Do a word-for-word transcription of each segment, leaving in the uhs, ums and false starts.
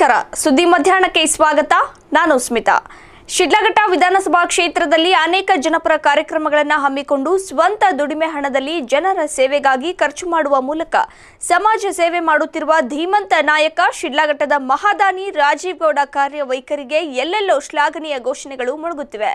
ನಮಸ್ಕಾರ ಸುದ್ದಿ ಮಧ್ಯಾಹ್ನಕ್ಕೆ ಸ್ವಾಗತ ನಾನು ಸ್ಮಿತಾ ಶಿಡ್ಲಘಟ್ಟ ವಿಧಾನಸಭಾ ಕ್ಷೇತ್ರದಲ್ಲಿ ಅನೇಕ ಜನಪರ ಕಾರ್ಯಕ್ರಮಗಳನ್ನು ಹಮ್ಮಿಕೊಂಡು ಸ್ವಂತ ದುಡಿಮೆ ಹಣದಲ್ಲಿ ಜನರ ಸೇವೆಗಾಗಿ ಖರ್ಚು ಮಾಡುವ ಮೂಲಕ ಸಮಾಜ ಸೇವೆ ಮಾಡುತ್ತಿರುವ ಧೀಮಂತ ನಾಯಕ ಶಿಡ್ಲಘಟ್ಟದ ಮಹಾದಾನಿ ರಾಜೀವ್ ಗೌಡ ಕಾರ್ಯವೈಖರಿಗೆ ಎಲ್ಲೆಲ್ಲೋ ಶ್ಲಾಘನೀಯ ಘೋಷಣೆಗಳು ಮೊಳಗುತ್ತಿವೆ।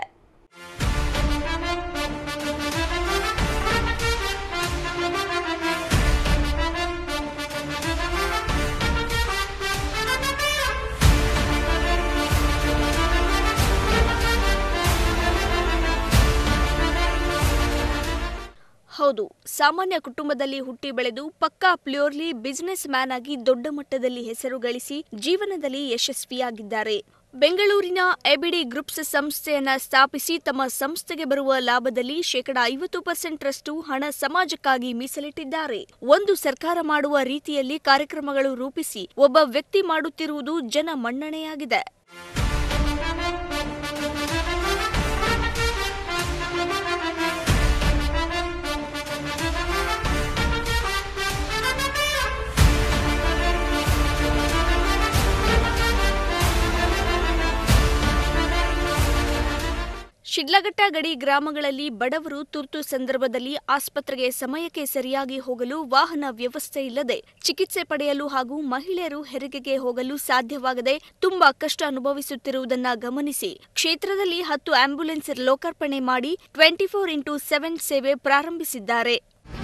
ಹೌದು, ಸಾಮಾನ್ಯ ಕುಟುಂಬದಲ್ಲಿ ಹುಟ್ಟಿ ಬೆಳೆದು ಪಕ್ಕಾ ಪ್ಯೂರ್ಲಿ ಬಿಸಿನೆಸ್ ಮ್ಯಾನ್ ಆಗಿ ದೊಡ್ಡ ಮಟ್ಟದಲ್ಲಿ ಹೆಸರು ಗಳಿಸಿ ಜೀವನದಲ್ಲಿ ಯಶಸ್ವಿಯಾಗಿದ್ದಾರೆ। ಬೆಂಗಳೂರಿನ ಎಬಿಡಿ ಗ್ರೂಪ್ಸ್ ಸಂಸ್ಥೆಯನ್ನ ಸ್ಥಾಪಿಸಿ ತಮ್ಮ ಸಂಸ್ಥೆಗೆ ಬರುವ ಲಾಭದಲ್ಲಿ ಶೇಕಡಾ ಐವತ್ತು ಪರ್ಸೆಂಟ್ ರಷ್ಟು ಹಣ ಸಮಾಜಕ್ಕಾಗಿ ಮೀಸಲಿಟ್ಟಿದ್ದಾರೆ। ಒಂದು ಸರ್ಕಾರ ಮಾಡುವ ರೀತಿಯಲ್ಲಿ ಕಾರ್ಯಕ್ರಮಗಳು ರೂಪಿಸಿ ಒಬ್ಬ ವ್ಯಕ್ತಿ ಮಾಡುತ್ತಿರುವುದು ಜನ ಮನ್ನಣೆಯಾಗಿದೆ। ಶಿಡ್ಲಘಟ್ಟ ಗಡಿ ಗ್ರಾಮಗಳಲ್ಲಿ ಬಡವರು ತುರ್ತು ಸಂದರ್ಭದಲ್ಲಿ ಆಸ್ಪತ್ರೆಗೆ ಸಮಯಕ್ಕೆ ಸರಿಯಾಗಿ ಹೋಗಲು ವಾಹನ ವ್ಯವಸ್ಥೆ ಇಲ್ಲದೆ ಚಿಕಿತ್ಸೆ ಪಡೆಯಲು ಹಾಗೂ ಮಹಿಳೆಯರು ಹೆರಿಗೆಗೆ ಹೋಗಲು ಸಾಧ್ಯವಾಗದೆ ತುಂಬಾ ಕಷ್ಟ ಅನುಭವಿಸುತ್ತಿರುವುದನ್ನು ಗಮನಿಸಿ ಕ್ಷೇತ್ರದಲ್ಲಿ ಹತ್ತು ಆಂಬ್ಯುಲೆನ್ಸ್ ಲೋಕಾರ್ಪಣೆ ಮಾಡಿ ಟ್ವೆಂಟಿ ಫೋರ್ ಇಂಟು ಸೆವೆನ್ ಸೇವೆ ಪ್ರಾರಂಭಿಸಿದ್ದಾರೆ।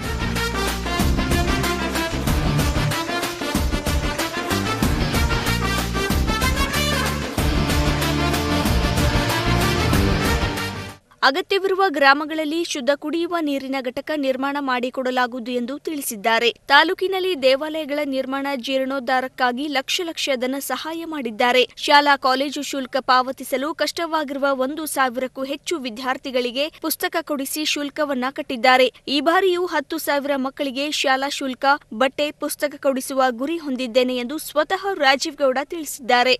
ಅಗತ್ಯವಿರುವ ಗ್ರಾಮಗಳಲ್ಲಿ ಶುದ್ಧ ಕುಡಿಯುವ ನೀರಿನ ಘಟಕ ನಿರ್ಮಾಣ ಮಾಡಿಕೊಡಲಾಗುವುದು ಎಂದು ತಿಳಿಸಿದ್ದಾರೆ। ತಾಲೂಕಿನಲ್ಲಿ ದೇವಾಲಯಗಳ ನಿರ್ಮಾಣ ಜೀರ್ಣೋದ್ಧಾರಕ್ಕಾಗಿ ಲಕ್ಷ ಲಕ್ಷ ಧನ ಸಹಾಯ ಮಾಡಿದ್ದಾರೆ। ಶಾಲಾ ಕಾಲೇಜು ಶುಲ್ಕ ಪಾವತಿಸಲು ಕಷ್ಟವಾಗಿರುವ ಒಂದು ಸಾವಿರಕ್ಕೂ ಹೆಚ್ಚು ವಿದ್ಯಾರ್ಥಿಗಳಿಗೆ ಪುಸ್ತಕ ಕೊಡಿಸಿ ಶುಲ್ಕವನ್ನ ಕಟ್ಟಿದ್ದಾರೆ। ಈ ಬಾರಿಯೂ ಹತ್ತು ಸಾವಿರ ಮಕ್ಕಳಿಗೆ ಶಾಲಾ ಶುಲ್ಕ, ಬಟ್ಟೆ, ಪುಸ್ತಕ ಕೊಡಿಸುವ ಗುರಿ ಹೊಂದಿದ್ದೇನೆ ಎಂದು ಸ್ವತಃ ರಾಜೀವ್ ಗೌಡ ತಿಳಿಸಿದ್ದಾರೆ।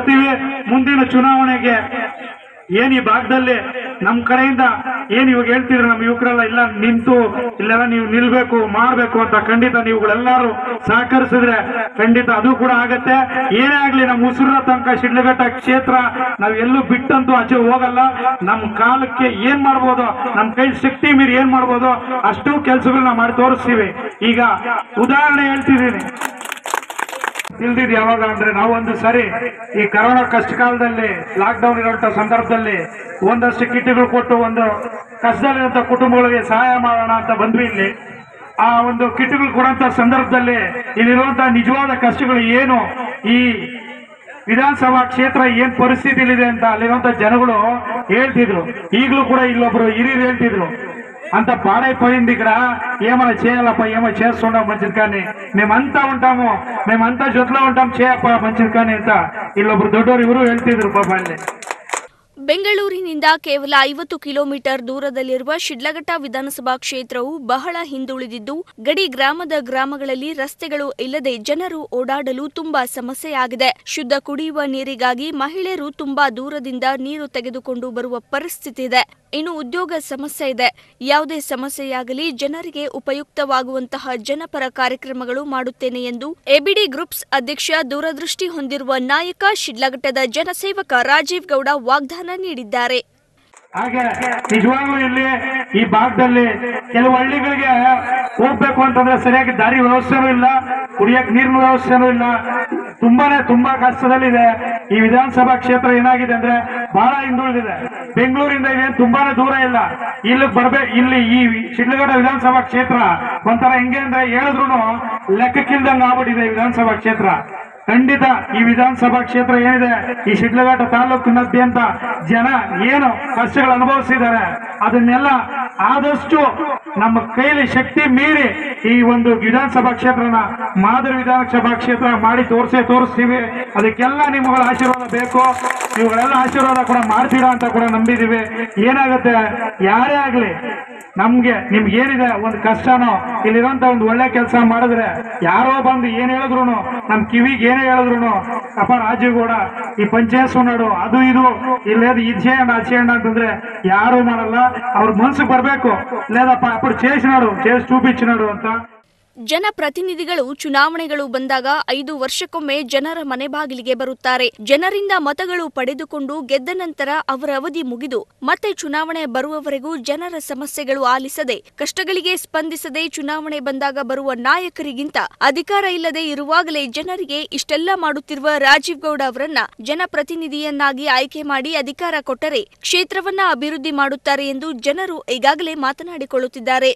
ಮುಂದಿನ ಚುನಾವಣೆಗೆ ಏನ್ ಈ ಭಾಗದಲ್ಲಿ ನಮ್ ಕಡೆಯಿಂದ ಏನ್ ಇವಾಗ ಹೇಳ್ತಿದ್ರು ನಮ್ ಯುವಕರೆಲ್ಲ ಇಲ್ಲ ನಿಂತು ಇಲ್ಲೆಲ್ಲ ನೀವು ನಿಲ್ಬೇಕು ಮಾಡ್ಬೇಕು ಅಂತ ಖಂಡಿತ ನೀವುಗಳೆಲ್ಲರೂ ಸಹಕರಿಸಿದ್ರೆ ಖಂಡಿತ ಅದು ಕೂಡ ಆಗತ್ತೆ। ಏನೇ ಆಗ್ಲಿ ನಮ್ಮ ಉಸಿರ ತನಕ ಶಿಡ್ಲಘಟ್ಟ ಕ್ಷೇತ್ರ ನಾವ್ ಎಲ್ಲೂ ಬಿಟ್ಟಂತೂ ಆಚೆ ಹೋಗಲ್ಲ। ನಮ್ ಕಾಲಕ್ಕೆ ಏನ್ ಮಾಡ್ಬೋದು, ನಮ್ ಕೈ ಶಕ್ತಿ ಮೀರಿ ಏನ್ ಮಾಡ್ಬೋದು ಅಷ್ಟು ಕೆಲಸಗಳನ್ನ ಮಾಡಿ ತೋರಿಸ್ತೀವಿ। ಈಗ ಉದಾಹರಣೆ ಹೇಳ್ತಿದ್ದೀನಿ, ತಿಳಿದಿದ್ ಯಾವಾಗ ಅಂದ್ರೆ ನಾವು ಒಂದು ಸರಿ ಈ ಕರೋನಾ ಕಷ್ಟ ಕಾಲದಲ್ಲಿ ಲಾಕ್ ಡೌನ್ ಇರುವಂತ ಸಂದರ್ಭದಲ್ಲಿ ಒಂದಷ್ಟು ಕಿಟ್ಗಳು ಕೊಟ್ಟು ಒಂದು ಕಷ್ಟದಲ್ಲಿರುವಂತ ಕುಟುಂಬಗಳಿಗೆ ಸಹಾಯ ಮಾಡೋಣ ಅಂತ ಬಂದ್ವಿ ಇಲ್ಲಿ। ಆ ಒಂದು ಕಿಟ್ಗಳು ಕೊಡುವಂತ ಸಂದರ್ಭದಲ್ಲಿ ಇಲ್ಲಿರುವಂತಹ ನಿಜವಾದ ಕಷ್ಟಗಳು ಏನು, ಈ ವಿಧಾನಸಭಾ ಕ್ಷೇತ್ರ ಏನ್ ಪರಿಸ್ಥಿತಿಲಿದೆ ಅಂತ ಅಲ್ಲಿರುವಂತ ಜನಗಳು ಹೇಳ್ತಿದ್ರು। ಈಗಲೂ ಕೂಡ ಇಲ್ಲೊಬ್ರು ಹಿರಿಯರು ಹೇಳ್ತಿದ್ರು, అంత పాడైపోయింది ఇక్కడ ఏమైనా చేయాలప్ప ఏమో చేస్తుంటాం మంచిది కానీ మేమంతా ఉంటాము మేమంతా జೊತೆలో ఉంటాం చేయಪ್ಪ మంచిది కానీ ಅಂತ ಇಲ್ಲೊಬ್ರು ದೊಡ್ಡವರು ಇವರು ಹೇಳ್ತಿದ್ರು ಪಾಪ ಅಲ್ಲಿ। ಬೆಂಗಳೂರಿನಿಂದ ಕೇವಲ ಐವತ್ತು ಕಿಲೋಮೀಟರ್ ದೂರದಲ್ಲಿರುವ ಶಿಡ್ಲಘಟ್ಟ ವಿಧಾನಸಭಾ ಕ್ಷೇತ್ರವು ಬಹಳ ಹಿಂದುಳಿದಿದ್ದು ಗಡಿ ಗ್ರಾಮದ ಗ್ರಾಮಗಳಲ್ಲಿ ರಸ್ತೆಗಳು ಇಲ್ಲದೆ ಜನರು ಓಡಾಡಲು ತುಂಬಾ ಸಮಸ್ಯೆಯಾಗಿದೆ। ಶುದ್ಧ ಕುಡಿಯುವ ನೀರಿಗಾಗಿ ಮಹಿಳೆಯರು ತುಂಬಾ ದೂರದಿಂದ ನೀರು ತೆಗೆದುಕೊಂಡು ಬರುವ ಪರಿಸ್ಥಿತಿ ಇದೆ। ಇನ್ನು ಉದ್ಯೋಗ ಸಮಸ್ಯೆ ಇದೆ। ಯಾವುದೇ ಸಮಸ್ಯೆಯಾಗಲಿ ಜನರಿಗೆ ಉಪಯುಕ್ತವಾಗುವಂತಹ ಜನಪರ ಕಾರ್ಯಕ್ರಮಗಳು ಮಾಡುತ್ತೇನೆ ಎಂದು ಎಬಿಡಿ ಗ್ರೂಪ್ಸ್ ಅಧ್ಯಕ್ಷ ದೂರದೃಷ್ಟಿ ಹೊಂದಿರುವ ನಾಯಕ ಶಿಡ್ಲಘಟ್ಟದ ಜನಸೇವಕ ರಾಜೀವ್ ಗೌಡ ವಾಗ್ದಾನ ನೀಡಿದ್ದಾರೆ। ಹಾಗೆ ನಿಜವಾಗ್ಲೂ ಇಲ್ಲಿ ಈ ಭಾಗದಲ್ಲಿ ಕೆಲವು ಹಳ್ಳಿಗಳಿಗೆ ಹೋಗ್ಬೇಕು ಅಂತಂದ್ರೆ ಸರಿಯಾಗಿ ದಾರಿ ವ್ಯವಸ್ಥೆನೂ ಇಲ್ಲ, ಕುಡಿಯಕ್ ನೀರಿನ ವ್ಯವಸ್ಥೆನೂ ಇಲ್ಲ, ತುಂಬಾನೇ ತುಂಬಾ ಕಷ್ಟದಲ್ಲಿದೆ। ಈ ವಿಧಾನಸಭಾ ಕ್ಷೇತ್ರ ಏನಾಗಿದೆ ಅಂದ್ರೆ ಬಹಳ ಹಿಂದುಳಿದಿದೆ। ಬೆಂಗಳೂರಿಂದ ಇದೆ ತುಂಬಾನೇ ದೂರ ಇಲ್ಲ, ಇಲ್ಲಿ ಬರ್ಬೇಕು। ಇಲ್ಲಿ ಈ ಶಿಡ್ಲಘಟ್ಟ ವಿಧಾನಸಭಾ ಕ್ಷೇತ್ರ ಒಂಥರ ಹೆಂಗೆ ಅಂದ್ರೆ ಹೇಳಿದ್ರು ಲೆಕ್ಕಕ್ಕಿಲ್ದಂಗ ಆಗ್ಬಿಟ್ಟಿದೆ ವಿಧಾನಸಭಾ ಕ್ಷೇತ್ರ। ಖಂಡಿತ ಈ ವಿಧಾನಸಭಾ ಕ್ಷೇತ್ರ ಏನಿದೆ ಈ ಶಿಡ್ಲಘಟ್ಟ ತಾಲೂಕಿನಾದ್ಯಂತ ಜನ ಏನು ಕಷ್ಟಗಳು ಅನುಭವಿಸಿದ್ದಾರೆ ಅದನ್ನೆಲ್ಲ ಆದಷ್ಟು ನಮ್ಮ ಕೈಲಿ ಶಕ್ತಿ ಮೀರಿ ಈ ಒಂದು ವಿಧಾನಸಭಾ ಕ್ಷೇತ್ರನ ಮಾದರಿ ವಿಧಾನಸಭಾ ಕ್ಷೇತ್ರ ಮಾಡಿ ತೋರಿಸೇ ತೋರಿಸ್ತೀವಿ। ಅದಕ್ಕೆಲ್ಲ ನಿಮ್ಮಗಳ ಆಶೀರ್ವಾದ ಬೇಕು, ಇವುಗಳೆಲ್ಲ ಆಶೀರ್ವಾದ ಕೂಡ ಮಾಡ್ತೀರಾ ಅಂತ ಕೂಡ ನಂಬಿದೀವಿ। ಏನಾಗುತ್ತೆ ಯಾರೇ ಆಗ್ಲಿ ನಮ್ಗೆ ನಿಮ್ಗೆ ಏನಿದೆ ಒಂದು ಕಷ್ಟನೋ ಇಲ್ಲಿರುವಂತ ಒಂದು ಒಳ್ಳೆ ಕೆಲಸ ಮಾಡಿದ್ರೆ ಯಾರೋ ಬಂದು ಏನ್ ಹೇಳಿದ್ರು ನಮ್ ಕಿವಿಗೆ ಏನೇ ಹೇಳಿದ್ರು ಅಪ್ಪ ರಾಜೀವ್ ಗೌಡ ಈ ಪಂಚಾಯತ್ ನಾಡು ಅದು ಇದು ಇಲ್ಲ ಇದು చేయండి అది చేయండి ಅಂತಂದ್ರೆ ಯಾರು ಮಾಡಲ್ಲ, ಅವ್ರ ಮನಸ್ಸಿಗೆ ಬರ್ಬೇಕು, లేదప్ప అప్పుడు చేసినాడు చేసి చూపించినాడు ಅಂತ। ಜನಪ್ರತಿನಿಧಿಗಳು ಚುನಾವಣೆಗಳು ಬಂದಾಗ ಐದು ವರ್ಷಕ್ಕೊಮ್ಮೆ ಜನರ ಮನೆ ಬಾಗಿಲಿಗೆ ಬರುತ್ತಾರೆ. ಜನರಿಂದ ಮತಗಳು ಪಡೆದುಕೊಂಡು ಗೆದ್ದ ನಂತರ ಅವರ ಅವಧಿ ಮುಗಿದು ಮತ್ತೆ ಚುನಾವಣೆ ಬರುವವರೆಗೂ ಜನರ ಸಮಸ್ಯೆಗಳು ಆಲಿಸದೆ, ಕಷ್ಟಗಳಿಗೆ ಸ್ಪಂದಿಸದೆ ಚುನಾವಣೆ ಬಂದಾಗ ಬರುವ ನಾಯಕರಿಗಿಂತ ಅಧಿಕಾರ ಇಲ್ಲದೆ ಇರುವಾಗಲೇ ಜನರಿಗೆ ಇಷ್ಟೆಲ್ಲ ಮಾಡುತ್ತಿರುವ ರಾಜೀವ್ ಗೌಡ ಅವರನ್ನ ಜನಪ್ರತಿನಿಧಿಯನ್ನಾಗಿ ಆಯ್ಕೆ ಮಾಡಿ ಅಧಿಕಾರ ಕೊಟ್ಟರೆ ಕ್ಷೇತ್ರವನ್ನ ಅಭಿವೃದ್ಧಿ ಮಾಡುತ್ತಾರೆ ಎಂದು ಜನರು ಈಗಾಗಲೇ ಮಾತನಾಡಿಕೊಳ್ಳುತ್ತಿದ್ದಾರೆ.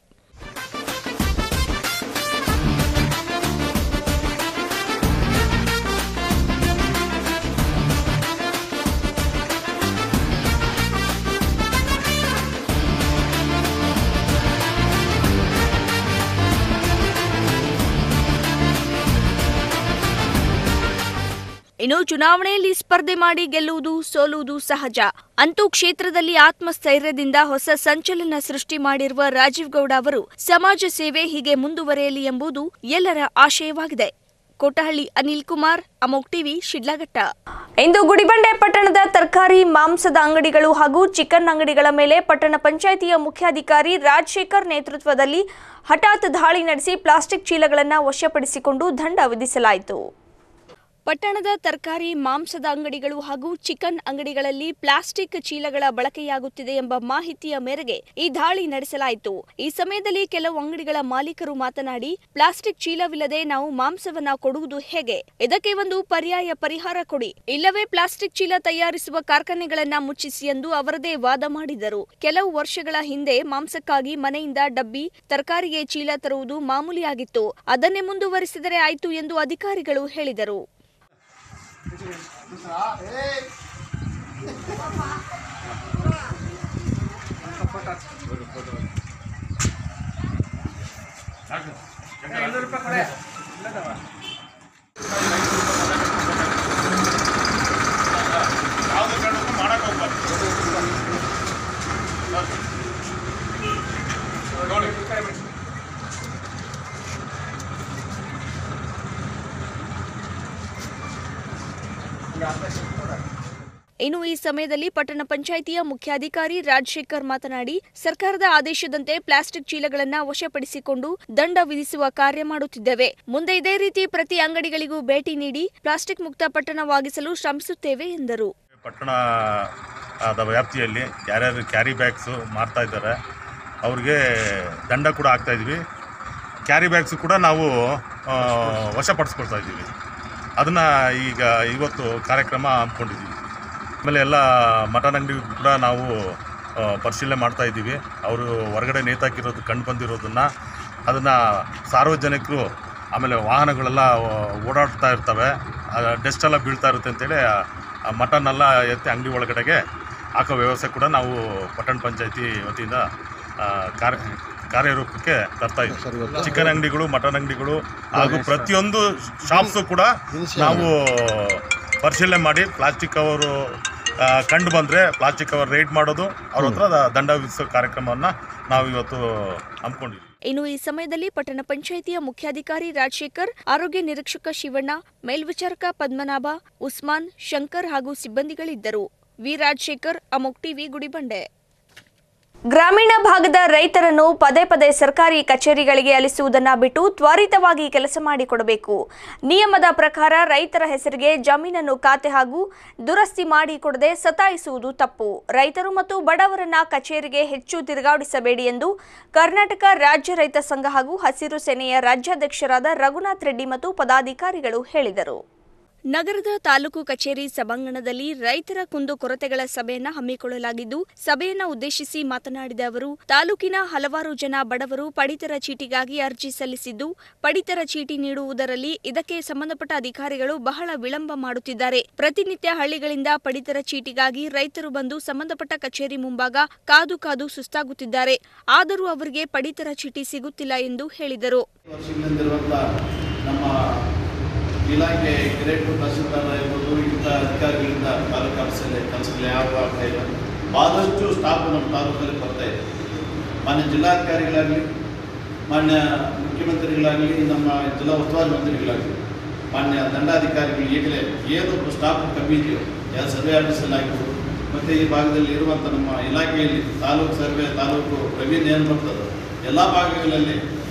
ಇನ್ನು ಚುನಾವಣೆಯಲ್ಲಿ ಸ್ಪರ್ಧೆ ಮಾಡಿ ಗೆಲ್ಲುವುದು ಸೋಲುವುದು ಸಹಜ. ಅಂತೂ ಕ್ಷೇತ್ರದಲ್ಲಿ ಆತ್ಮಸ್ಥೈರ್ಯದಿಂದ ಹೊಸ ಸಂಚಲನ ಸೃಷ್ಟಿ ಮಾಡಿರುವ ರಾಜೀವ್ ಗೌಡ ಅವರು ಸಮಾಜ ಸೇವೆ ಹೀಗೆ ಮುಂದುವರೆಯಲಿ ಎಂಬುದು ಎಲ್ಲರ ಆಶಯವಾಗಿದೆ. ಕೋಟಹಳ್ಳಿ ಅನಿಲ್ ಕುಮಾರ್, ಅಮೋಕ್ ಟಿವಿ, ಶಿಡ್ಲಘಟ್ಟ. ಇಂದು ಗುಡಿಬಂಡೆ ಪಟ್ಟಣದ ತರಕಾರಿ, ಮಾಂಸದ ಅಂಗಡಿಗಳು ಹಾಗೂ ಚಿಕನ್ ಅಂಗಡಿಗಳ ಮೇಲೆ ಪಟ್ಟಣ ಪಂಚಾಯಿತಿಯ ಮುಖ್ಯಾಧಿಕಾರಿ ರಾಜಶೇಖರ್ ನೇತೃತ್ವದಲ್ಲಿ ಹಠಾತ್ ದಾಳಿ ನಡೆಸಿ ಪ್ಲಾಸ್ಟಿಕ್ ಚೀಲಗಳನ್ನು ವಶಪಡಿಸಿಕೊಂಡು ದಂಡ ವಿಧಿಸಲಾಯಿತು. ಪಟ್ಟಣದ ತರಕಾರಿ, ಮಾಂಸದ ಅಂಗಡಿಗಳು ಹಾಗೂ ಚಿಕನ್ ಅಂಗಡಿಗಳಲ್ಲಿ ಪ್ಲಾಸ್ಟಿಕ್ ಚೀಲಗಳ ಬಳಕೆಯಾಗುತ್ತಿದೆ ಎಂಬ ಮಾಹಿತಿಯ ಮೇರೆಗೆ ಈ ದಾಳಿ ನಡೆಸಲಾಯಿತು. ಈ ಸಮಯದಲ್ಲಿ ಕೆಲವು ಅಂಗಡಿಗಳ ಮಾಲೀಕರು ಮಾತನಾಡಿ, ಪ್ಲಾಸ್ಟಿಕ್ ಚೀಲವಿಲ್ಲದೆ ನಾವು ಮಾಂಸವನ್ನ ಕೊಡುವುದು ಹೇಗೆ? ಇದಕ್ಕೆ ಒಂದು ಪರ್ಯಾಯ ಪರಿಹಾರ ಕೊಡಿ, ಇಲ್ಲವೇ ಪ್ಲಾಸ್ಟಿಕ್ ಚೀಲ ತಯಾರಿಸುವ ಕಾರ್ಖಾನೆಗಳನ್ನ ಮುಚ್ಚಿಸಿ ಎಂದು ಅವರದೇ ವಾದ ಮಾಡಿದರು. ಕೆಲವು ವರ್ಷಗಳ ಹಿಂದೆ ಮಾಂಸಕ್ಕಾಗಿ ಮನೆಯಿಂದ ಡಬ್ಬಿ, ತರಕಾರಿಗೆ ಚೀಲ ತರುವುದು ಮಾಮೂಲಿಯಾಗಿತ್ತು. ಅದನ್ನೇ ಮುಂದುವರಿಸಿದರೆ ಆಯ್ತು ಎಂದು ಅಧಿಕಾರಿಗಳು ಹೇಳಿದರು. ಇನ್ನು ಈ ಸಮಯದಲ್ಲಿ ಪಟ್ಟಣ ಪಂಚಾಯಿತಿಯ ಮುಖ್ಯಾಧಿಕಾರಿ ರಾಜಶೇಖರ್ ಮಾತನಾಡಿ, ಸರ್ಕಾರದ ಆದೇಶದಂತೆ ಪ್ಲಾಸ್ಟಿಕ್ ಚೀಲಗಳನ್ನು ವಶಪಡಿಸಿಕೊಂಡು ದಂಡ ವಿಧಿಸುವ ಕಾರ್ಯ ಮಾಡುತ್ತಿದ್ದೇವೆ. ಮುಂದೆ ಇದೇ ರೀತಿ ಪ್ರತಿ ಅಂಗಡಿಗಳಿಗೂ ಭೇಟಿ ನೀಡಿ ಪ್ಲಾಸ್ಟಿಕ್ ಮುಕ್ತ ಪಟ್ಟಣವಾಗಿಸಲು ಶ್ರಮಿಸುತ್ತೇವೆ ಎಂದರು. ಪಟ್ಟಣದ ವ್ಯಾಪ್ತಿಯಲ್ಲಿ ಯಾರ್ಯಾರು ಕ್ಯಾರಿ ಬ್ಯಾಗ್ಸ್ ಮಾರ್ತಾ ಇದ್ದಾರೆ ಅವ್ರಿಗೆ ದಂಡ ಕೂಡ ಹಾಕ್ತಾ ಇದ್ದೀವಿ. ಕ್ಯಾರಿ ಬ್ಯಾಗ್ಸ್ ಕೂಡ ನಾವು ವಶಪಡಿಸ್ಕೊಳ್ತಾ ಇದ್ದೀವಿ. ಅದನ್ನು ಈಗ ಇವತ್ತು ಕಾರ್ಯಕ್ರಮ ಹಮ್ಮಿಕೊಂಡಿದ್ದೀವಿ. ಆಮೇಲೆ ಎಲ್ಲ ಮಟನ್ ಅಂಗಡಿ ಕೂಡ ನಾವು ಪರಿಶೀಲನೆ ಮಾಡ್ತಾ ಇದ್ದೀವಿ. ಅವರು ಹೊರಗಡೆ ನೇತಾಕಿರೋದು ಕಂಡು ಬಂದಿರೋದನ್ನು ಅದನ್ನು ಸಾರ್ವಜನಿಕರು ಆಮೇಲೆ ವಾಹನಗಳೆಲ್ಲ ಓಡಾಡ್ತಾ ಇರ್ತವೆ, ಡಸ್ಟ್ ಎಲ್ಲ ಬೀಳ್ತಾ ಇರುತ್ತೆ ಅಂತೇಳಿ ಮಟನ್ನೆಲ್ಲ ಎತ್ತಿ ಅಂಗಡಿ ಒಳಗಡೆಗೆ ಹಾಕೋ ವ್ಯವಸ್ಥೆ ಕೂಡ ನಾವು ಪಟ್ಟಣ ಪಂಚಾಯತಿ ವತಿಯಿಂದ ಕಾರ್ಯ ಕಾರ್ಯರೂಪಕ್ಕೆ ತರ್ತಾ ಇದ್ದೀವಿ. ಚಿಕನ್ ಅಂಗಡಿಗಳು, ಮಟನ್ ಅಂಗಡಿಗಳು ಹಾಗೂ ಪ್ರತಿಯೊಂದು ಶಾಪ್ಸು ಕೂಡ ನಾವು ಪರಿಶೀಲನೆ ಮಾಡಿ ಪ್ಲಾಸ್ಟಿಕ್ ಅವರು ಕಂಡು ಬಂದರೆ ಪ್ಲಾಸ್ಟಿಕ್ ಕವರ್ ರೇಟ್ ಮಾಡೋದು, ಅವ್ರ ಹತ್ರ ದಂಡ ವಿಧಿಸೋ ಕಾರ್ಯಕ್ರಮವನ್ನು ನಾವು ಇವತ್ತು ಹಮ್ಮಿಕೊಂಡಿದ್ದೀವಿ. ಇನ್ನು ಈ ಸಮಯದಲ್ಲಿ ಪಟ್ಟಣ ಪಂಚಾಯಿತಿಯ ಮುಖ್ಯಾಧಿಕಾರಿ ರಾಜಶೇಖರ್, ಆರೋಗ್ಯ ನಿರೀಕ್ಷಕ ಶಿವಣ್ಣ, ಮೇಲ್ವಿಚಾರಕ ಪದ್ಮನಾಭ, ಉಸ್ಮಾನ್, ಶಂಕರ್ ಹಾಗೂ ಸಿಬ್ಬಂದಿಗಳಿದ್ದರು. ವಿ ರಾಜಶೇಖರ್, ಅಮೋಕ್ ಟಿವಿ, ಗುಡಿಬಂಡೆ. ಗ್ರಾಮೀಣ ಭಾಗದ ರೈತರನ್ನು ಪದೇ ಪದೇ ಸರ್ಕಾರಿ ಕಚೇರಿಗಳಿಗೆ ಅಲಿಸುವುದನ್ನು ಬಿಟ್ಟು ತ್ವರಿತವಾಗಿ ಕೆಲಸ ಮಾಡಿಕೊಡಬೇಕು. ನಿಯಮದ ಪ್ರಕಾರ ರೈತರ ಹೆಸರಿಗೆ ಜಮೀನನ್ನು ಖಾತೆ ಹಾಗೂ ದುರಸ್ತಿ ಮಾಡಿಕೊಡದೆ ಸತಾಯಿಸುವುದು ತಪ್ಪು. ರೈತರು ಮತ್ತು ಬಡವರನ್ನ ಕಚೇರಿಗೆ ಹೆಚ್ಚು ತಿರುಗಾಡಿಸಬೇಡಿ ಎಂದು ಕರ್ನಾಟಕ ರಾಜ್ಯ ರೈತ ಸಂಘ ಹಾಗೂ ಹಸಿರು ಸೇನೆಯ ರಾಜ್ಯಾಧ್ಯಕ್ಷರಾದ ರಘುನಾಥ್ ರೆಡ್ಡಿ ಮತ್ತು ಪದಾಧಿಕಾರಿಗಳು ಹೇಳಿದರು. ನಗರದ ತಾಲೂಕು ಕಚೇರಿ ಸಭಾಂಗಣದಲ್ಲಿ ರೈತರ ಕುಂದುಕೊರತೆಗಳ ಸಭೆಯನ್ನ ಹಮ್ಮಿಕೊಳ್ಳಲಾಗಿದ್ದು, ಸಭೆಯನ್ನ ಉದ್ದೇಶಿಸಿ ಮಾತನಾಡಿದ ಅವರು, ತಾಲೂಕಿನ ಹಲವಾರು ಜನ ಬಡವರು ಪಡಿತರ ಚೀಟಿಗಾಗಿ ಅರ್ಜಿ ಸಲ್ಲಿಸಿದ್ದು, ಪಡಿತರ ಚೀಟಿ ನೀಡುವುದರಲ್ಲಿ ಇದಕ್ಕೆ ಸಂಬಂಧಪಟ್ಟ ಅಧಿಕಾರಿಗಳು ಬಹಳ ವಿಳಂಬ ಮಾಡುತ್ತಿದ್ದಾರೆ. ಪ್ರತಿನಿತ್ಯ ಹಳ್ಳಿಗಳಿಂದ ಪಡಿತರ ಚೀಟಿಗಾಗಿ ರೈತರು ಬಂದು ಸಂಬಂಧಪಟ್ಟ ಕಚೇರಿ ಮುಂಭಾಗ ಕಾದು ಕಾದು ಸುಸ್ತಾಗುತ್ತಿದ್ದಾರೆ. ಆದರೂ ಅವರಿಗೆ ಪಡಿತರ ಚೀಟಿ ಸಿಗುತ್ತಿಲ್ಲ ಎಂದು ಹೇಳಿದರು. ಇಲಾಖೆ ಗ್ರೇಟ್ ತಹಸೀಲ್ದಾರ್ ಇರ್ಬೋದು, ಇಂಥ ಅಧಿಕಾರಿಗಳಿಂದ ತಾಲೂಕು ಆಫೀಸಲ್ಲಿ ಕೆಲಸಗಳು ಯಾವ ಆಗ್ತಾ ಇಲ್ಲ. ಭಾಳಷ್ಟು ಸ್ಟಾಫ್ ನಮ್ಮ ತಾಲೂಕಲ್ಲಿ ಬರ್ತಾ ಇದೆ. ಮಾನ್ಯ ಜಿಲ್ಲಾಧಿಕಾರಿಗಳಾಗಲಿ, ಮಾನ್ಯ ಮುಖ್ಯಮಂತ್ರಿಗಳಾಗಲಿ, ನಮ್ಮ ಜಿಲ್ಲಾ ಉಸ್ತುವಾರಿ ಮಂತ್ರಿಗಳಾಗಲಿ, ಮಾನ್ಯ ದಂಡಾಧಿಕಾರಿಗಳು ಈಗಲೇ ಏನು ಸ್ಟಾಫ್ ಕಮ್ಮಿ ಇದೆಯೋ ಯಾವ ಸರ್ವೆ ಆಫೀಸಲ್ಲಿ ಆಗಿರ್ಬೋದು, ಮತ್ತು ಈ ಭಾಗದಲ್ಲಿ ಇರುವಂಥ ನಮ್ಮ ಇಲಾಖೆಯಲ್ಲಿ ತಾಲೂಕು ಸರ್ವೆ, ತಾಲೂಕು ಪ್ರವೀಣ್ ಏನು ಬರ್ತದೆ ಎಲ್ಲ ಭಾಗಗಳಲ್ಲಿ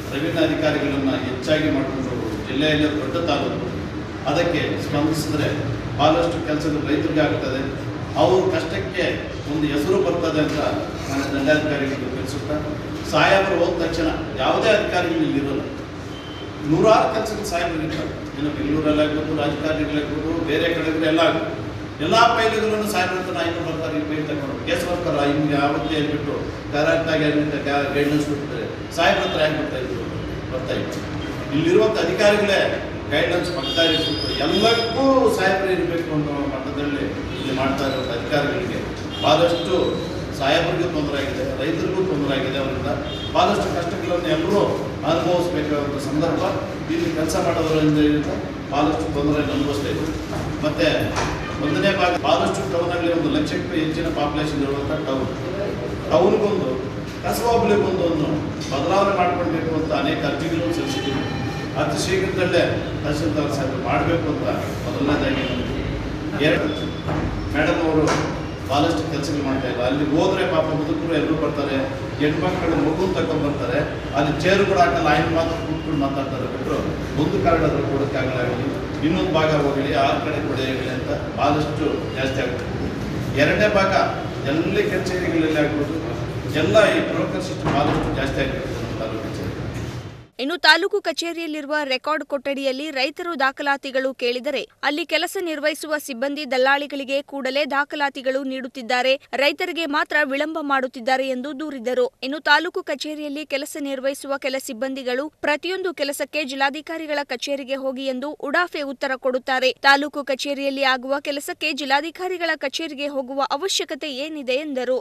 ರೆವಿನ್ಯೂ ಅಧಿಕಾರಿಗಳನ್ನು ಹೆಚ್ಚಾಗಿ ಮಾಡಿಕೊಂಡು ಜಿಲ್ಲೆಯಲ್ಲಿ ದೊಡ್ಡ ತಾಲೂಕು ಅದಕ್ಕೆ ಸ್ಪಂದಿಸಿದ್ರೆ ಭಾಳಷ್ಟು ಕೆಲಸಗಳು ರೈತರಿಗೆ ಆಗ್ತದೆ, ಅವ್ರ ಕಷ್ಟಕ್ಕೆ ಒಂದು ಹೆಸರು ಬರ್ತದೆ ಅಂತ ನಾನು ದಂಡಾಧಿಕಾರಿಗಳಿಗೆ ತಿಳಿಸುತ್ತಾ, ಸಾಹೇಬರು ಹೋದ ತಕ್ಷಣ ಯಾವುದೇ ಅಧಿಕಾರಿಗಳು ಇಲ್ಲಿರೋಲ್ಲ, ನೂರಾರು ಕೆಲಸಗಳು ಸಾಹೇಬರು ಇರ್ತಾರೆ. ಇನ್ನು ಬೆಂಗಳೂರಲ್ಲಾಗ್ಬೋದು, ರಾಜಕಾರಣಿಗಳಾಗ್ಬೋದು, ಬೇರೆ ಕಡೆಗಳು ಎಲ್ಲ ಆಗ್ಬೋದು, ಎಲ್ಲ ಫೈಲ್ಗಳನ್ನು ಸಾಹೇಬ್ರ ಹತ್ರ ಐನೂರು ಬರ್ತಾರೆ, ಈ ಫೈಲ್ ತಗೊಂಡು ಕೇಸ್ ಬರ್ತಾರ ಹಿಂಗೆ ಯಾವತ್ತೇ ಹೇಳ್ಬಿಟ್ಟು ಕರೆಕ್ಟಾಗಿ ಗೈಡ್ಲೈನ್ಸ್ ಕೊಟ್ಟಿದ್ದಾರೆ. ಸಾಹೇಬ್ರ ಹತ್ರ ಹೆಂಗೆ ಬರ್ತಾ ಇದ್ರು ಬರ್ತಾ ಇತ್ತು. ಇಲ್ಲಿರುವಂಥ ಅಧಿಕಾರಿಗಳೇ ಗೈಡ್ಲೈನ್ಸ್ ಬರ್ತಾ ಇರ್ಬೇಕು, ಎಲ್ಲಕ್ಕೂ ಸಾಹೇಬರು ಇರಬೇಕು ಅನ್ನೋ ಮಟ್ಟದಲ್ಲಿ ಇಲ್ಲಿ ಮಾಡ್ತಾ ಇರುವಂಥ ಅಧಿಕಾರಿಗಳಿಗೆ ಭಾಳಷ್ಟು ಸಾಹೇಬರಿಗೂ ತೊಂದರೆ ಆಗಿದೆ, ರೈತರಿಗೂ ತೊಂದರೆ ಆಗಿದೆ. ಅವರಿಂದ ಭಾಳಷ್ಟು ಕಷ್ಟಗಳನ್ನು ಎಲ್ಲರೂ ಅನುಭವಿಸಬೇಕಾದಂಥ ಸಂದರ್ಭ. ಇಲ್ಲಿ ಕೆಲಸ ಮಾಡೋದರಿಂದ ಭಾಳಷ್ಟು ತೊಂದರೆ ಅನುಭವಿಸ್ತಾ ಇದ್ರು. ಮತ್ತು ಒಂದನೇ ಭಾಗ ಭಾಳಷ್ಟು ಟೌನಲ್ಲಿ ಒಂದು ಲಕ್ಷಕ್ಕೂ ಹೆಚ್ಚಿನ ಪಾಪ್ಯುಲೇಷನ್ ಇರುವಂಥ ಟೌನ್, ಟೌನ್ಗೊಂದು ಕಸಬಾ ಹೋಬಳಿಗೊಂದು ಒಂದು ಬದಲಾವಣೆ ಮಾಡಿಕೊಳ್ಬೇಕು ಅಂತ ಅನೇಕ ಅರ್ಜಿಗಳನ್ನು ಸಲ್ಲಿಸಿದ್ದೀವಿ. ಅತಿ ಶೀಘ್ರದಲ್ಲೇ ತಹಸೀಲ್ದಾರ್ ಸಾಹೇಬರು ಮಾಡಬೇಕು ಅಂತ ಮೊದಲನೇದಾಗಿ ಎರಡು ಮೇಡಮ್ ಅವರು ಭಾಳಷ್ಟು ಕೆಲಸಗಳು ಮಾಡ್ತಾ ಇಲ್ಲ. ಅಲ್ಲಿ ಹೋದರೆ ಪಾಪ ಮುದುಕರು ಎಲ್ಲರೂ ಬರ್ತಾರೆ, ಹೆಣ್ಮಕ್ಳು ಮಗುನ ತಗೊಂಡ್ಬರ್ತಾರೆ, ಅಲ್ಲಿ ಚೇರು ಕೂಡ ಹಾಕಲ್ಲ, ಐದು ಮಾತ್ರ ಕೂತ್ಕೊಂಡು ಮಾತಾಡ್ತಾರೆ ಬಿಟ್ಟರು ಒಂದು ಕಾರ್ಡ್ ಅದ್ರ ಕೊಡೋಕ್ಕಾಗಲಾಗಲಿ, ಇನ್ನೊಂದು ಭಾಗ ಹೋಗಲಿ, ಆರು ಕಡೆ ಕೊಡೆಯಾಗಲಿ ಅಂತ ಭಾಳಷ್ಟು ಜಾಸ್ತಿ ಆಗ್ತದೆ. ಎರಡನೇ ಭಾಗ ಎಲ್ಲ ಕಚೇರಿಗಳಲ್ಲಿ ಆಗ್ಬೋದು, ಎಲ್ಲ ಈ ಬ್ರೋಕರ್ ಸಿಸ್ಟಮ್ ಭಾಳಷ್ಟು ಜಾಸ್ತಿ ಆಗಿರ್ತದೆ ನಮ್ಮ ತಾಲೂಕು ಕಚೇರಿ. ಇನ್ನು ತಾಲೂಕು ಕಚೇರಿಯಲ್ಲಿರುವ ರೆಕಾರ್ಡ್ ಕೊಠಡಿಯಲ್ಲಿ ರೈತರು ದಾಖಲಾತಿಗಳು ಕೇಳಿದರೆ ಅಲ್ಲಿ ಕೆಲಸ ನಿರ್ವಹಿಸುವ ಸಿಬ್ಬಂದಿ ದಲ್ಲಾಳಿಗಳಿಗೆ ಕೂಡಲೇ ದಾಖಲಾತಿಗಳು ನೀಡುತ್ತಿದ್ದಾರೆ, ರೈತರಿಗೆ ಮಾತ್ರ ವಿಳಂಬ ಮಾಡುತ್ತಿದ್ದಾರೆ ಎಂದು ದೂರಿದರು. ಇನ್ನು ತಾಲೂಕು ಕಚೇರಿಯಲ್ಲಿ ಕೆಲಸ ನಿರ್ವಹಿಸುವ ಕೆಲ ಸಿಬ್ಬಂದಿಗಳು ಪ್ರತಿಯೊಂದು ಕೆಲಸಕ್ಕೆ ಜಿಲ್ಲಾಧಿಕಾರಿಗಳ ಕಚೇರಿಗೆ ಹೋಗಿ ಎಂದು ಉಡಾಫೆ ಉತ್ತರ ಕೊಡುತ್ತಾರೆ. ತಾಲೂಕು ಕಚೇರಿಯಲ್ಲಿ ಆಗುವ ಕೆಲಸಕ್ಕೆ ಜಿಲ್ಲಾಧಿಕಾರಿಗಳ ಕಚೇರಿಗೆ ಹೋಗುವ ಅವಶ್ಯಕತೆ ಏನಿದೆ ಎಂದರು.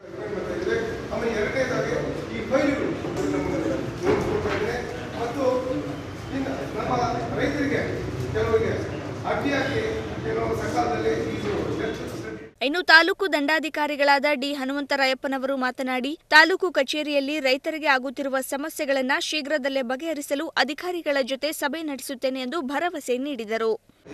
ಇನ್ನು ತಾಲೂಕು ದಂಡಾಧಿಕಾರಿಗಳಾದ ಡಿ ಹನುಮಂತರಾಯಪ್ಪನವರು ಮಾತನಾಡಿ, ತಾಲೂಕು ಕಚೇರಿಯಲ್ಲಿ ರೈತರಿಗೆ ಆಗುತ್ತಿರುವ ಸಮಸ್ಯೆಗಳನ್ನು ಶೀಘ್ರದಲ್ಲೇ ಬಗೆಹರಿಸಲು ಅಧಿಕಾರಿಗಳ ಜೊತೆ ಸಭೆ ನಡೆಸುತ್ತೇನೆ ಎಂದು ಭರವಸೆ ನೀಡಿದರು.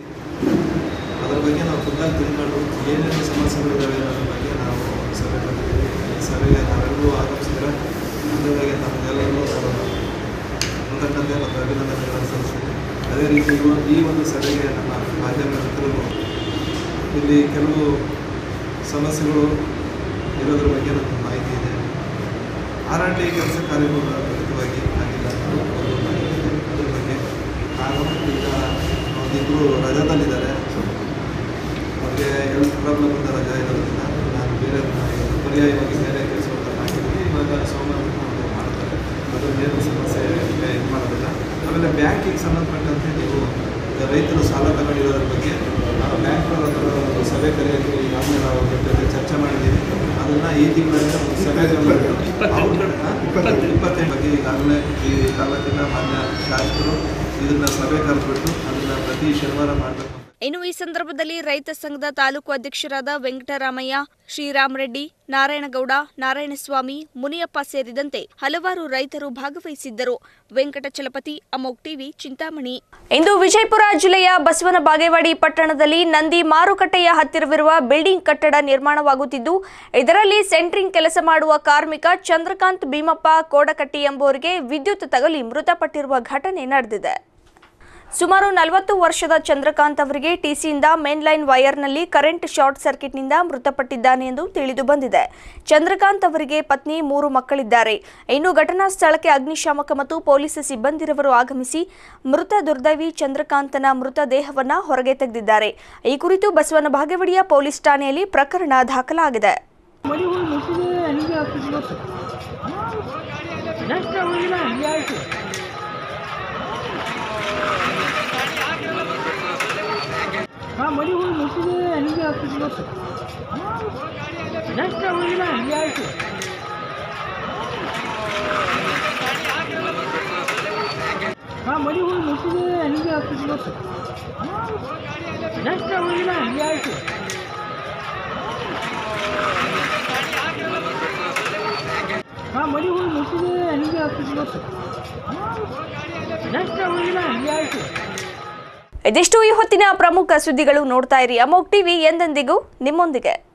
ಅದರ ಬಗ್ಗೆ ನಾವು ಖುದ್ದಾಗಿ ತಿಳ್ಕೊಂಡು ಏನೇನು ಸಮಸ್ಯೆಗಳಿದ್ದಾವೆ ಅನ್ನೋದ್ರ ಬಗ್ಗೆ ನಾವು ಸಭೆ ಮಾಡಿದ್ದೀವಿ. ಈ ಸಭೆಗೆ ನಾವೆಲ್ಲರೂ ಆಗಮಿಸಿದ್ರೆ ಅದರಾಗೆ ನಮಗೆಲ್ಲರೂ ಕೃತಜ್ಞತೆ ಮತ್ತು ಅಭಿನಂದನೆಗಳನ್ನು ಸಲ್ಲಿಸ್ತೀವಿ. ಅದೇ ರೀತಿ ಈ ಒಂದು ಸಭೆಗೆ ನಮ್ಮ ಮಾಧ್ಯಮ ಮಿತ್ರರು ಇಲ್ಲಿ ಕೆಲವು ಸಮಸ್ಯೆಗಳು ಇರೋದ್ರ ಬಗ್ಗೆ ನಮಗೆ ಮಾಹಿತಿ ಇದೆ. ಆರ್ ಆರ್ ಟಿ ಕೆಲಸ ಕಾರ್ಯಗಳು ತ್ವರಿತವಾಗಿ ಆಗಿಲ್ಲ ಒಂದು ಮಾಹಿತಿ ಇದೆ. ಅದ್ರ ಬಗ್ಗೆ ನಾನು ಈಗ ಒಂದಿಬ್ಬರು ರಜಾದಲ್ಲಿದ್ದಾರೆ, ಅವ್ರಿಗೆ ಹೆಲ್ತ್ ಪ್ರಾಬ್ಲಮ್ ಅಂತ ರಜಾ ಇರೋದ್ರಿಂದ ನಾನು ಬೇರೆ ಪರ್ಯಾಯವಾಗಿ ಬೇರೆ ಕೆಲಸವನ್ನು ಹಾಕಿದ್ದೀನಿ. ಇವಾಗ ಸೋಮವಾರ ಮಾಡ್ತಾರೆ, ಅದನ್ನೇನು ಸಮಸ್ಯೆ ಇದು ಮಾಡೋದಿಲ್ಲ. ಆಮೇಲೆ ಬ್ಯಾಂಕಿಗೆ ಸಂಬಂಧಪಟ್ಟಂತೆ ನೀವು ರೈತರು ಸಾಲ ತಗೊಂಡಿರೋದ್ರ ಬಗ್ಗೆ ನಾವು ಬ್ಯಾಂಕ್ನವ್ರ ಹತ್ರ ಒಂದು ಸಭೆ ಕರೆಯೋಕ್ಕೆ ಈಗಾಗಲೇ ನಾವು ಜೊತೆ ಚರ್ಚೆ ಮಾಡಿದ್ದೀವಿ. ಅದನ್ನು ಈ ತಿಂಗಳಿಂದ ಸಭೆಗಳು ಅವ್ರ ಇಪ್ಪತ್ತೆಂಟು ಬಗ್ಗೆ ಈಗಾಗಲೇ ಈ ತಾಲೂಕಿನ ಮಾನ್ಯ ಶಾಸಕರು ಇದನ್ನು ಸಭೆ ಕರೆದ್ಬಿಟ್ಟು ಅದನ್ನು ಪ್ರತಿ ಶನಿವಾರ ಮಾಡಬೇಕು. ಇನ್ನು ಈ ಸಂದರ್ಭದಲ್ಲಿ ರೈತ ಸಂಘದ ತಾಲೂಕು ಅಧ್ಯಕ್ಷರಾದ ವೆಂಕಟರಾಮಯ್ಯ, ಶ್ರೀರಾಮ್ ರೆಡ್ಡಿ, ನಾರಾಯಣಗೌಡ, ನಾರಾಯಣಸ್ವಾಮಿ, ಮುನಿಯಪ್ಪ ಸೇರಿದಂತೆ ಹಲವಾರು ರೈತರು ಭಾಗವಹಿಸಿದ್ದರು. ವೆಂಕಟಚಲಪತಿ, ಅಮೋಕ್ ಟಿವಿ, ಚಿಂತಾಮಣಿ. ಇಂದು ವಿಜಯಪುರ ಜಿಲ್ಲೆಯ ಬಸವನ ಬಾಗೇವಾಡಿ ಪಟ್ಟಣದಲ್ಲಿ ನಂದಿ ಮಾರುಕಟ್ಟೆಯ ಹತ್ತಿರವಿರುವ ಬಿಲ್ಡಿಂಗ್ ಕಟ್ಟಡ ನಿರ್ಮಾಣವಾಗುತ್ತಿದ್ದು, ಇದರಲ್ಲಿ ಸೆಂಟ್ರಿಂಗ್ ಕೆಲಸ ಮಾಡುವ ಕಾರ್ಮಿಕ ಚಂದ್ರಕಾಂತ್ ಭೀಮಪ್ಪ ಕೋಡಕಟ್ಟಿ ಎಂಬುವರಿಗೆ ವಿದ್ಯುತ್ ತಗುಲಿ ಮೃತಪಟ್ಟಿರುವ ಘಟನೆ ನಡೆದಿದೆ. ಸುಮಾರು ನಲವತ್ತು ವರ್ಷದ ಚಂದ್ರಕಾಂತ್ ಅವರಿಗೆ ಟಿಸಿಯಿಂದ ಮೇನ್ಲೈನ್ ವೈರ್ನಲ್ಲಿ ಕರೆಂಟ್ ಶಾರ್ಟ್ ಸರ್ಕ್ಯೂಟ್ನಿಂದ ಮೃತಪಟ್ಟಿದ್ದಾನೆ ಎಂದು ತಿಳಿದು ಬಂದಿದೆ. ಚಂದ್ರಕಾಂತ್ ಅವರಿಗೆ ಪತ್ನಿ, ಮೂರು ಮಕ್ಕಳಿದ್ದಾರೆ. ಇನ್ನು ಘಟನಾ ಸ್ಥಳಕ್ಕೆ ಅಗ್ನಿಶಾಮಕ ಮತ್ತು ಪೊಲೀಸ್ ಸಿಬ್ಬಂದಿರವರು ಆಗಮಿಸಿ ಮೃತ ದುರ್ದೈವಿ ಚಂದ್ರಕಾಂತನ ಮೃತದೇಹವನ್ನು ಹೊರಗೆ ತೆಗೆದಿದ್ದಾರೆ. ಈ ಕುರಿತು ಬಸವನ ಬಾಗೇವಾಡಿಯ ಪೊಲೀಸ್ ಠಾಣೆಯಲ್ಲಿ ಪ್ರಕರಣ ದಾಖಲಾಗಿದೆ. हाँ मरी हुई मुझे नहीं आपकी नेक्स्ट हुई ना ये आई हाँ मरी हुई मुझे नहीं आपकी नेक्स्ट हुई ना ये आई हाँ मरी हुई मुझे नहीं आपकी नेक्स्ट हुई ना ये आई. ಇದಿಷ್ಟು ಈ ಹೊತ್ತಿನ ಪ್ರಮುಖ ಸುದ್ದಿಗಳು. ನೋಡ್ತಾ ಇರಿ ಅಮೋಕ್ ಟಿವಿ, ಎಂದೆಂದಿಗೂ ನಿಮ್ಮೊಂದಿಗೆ.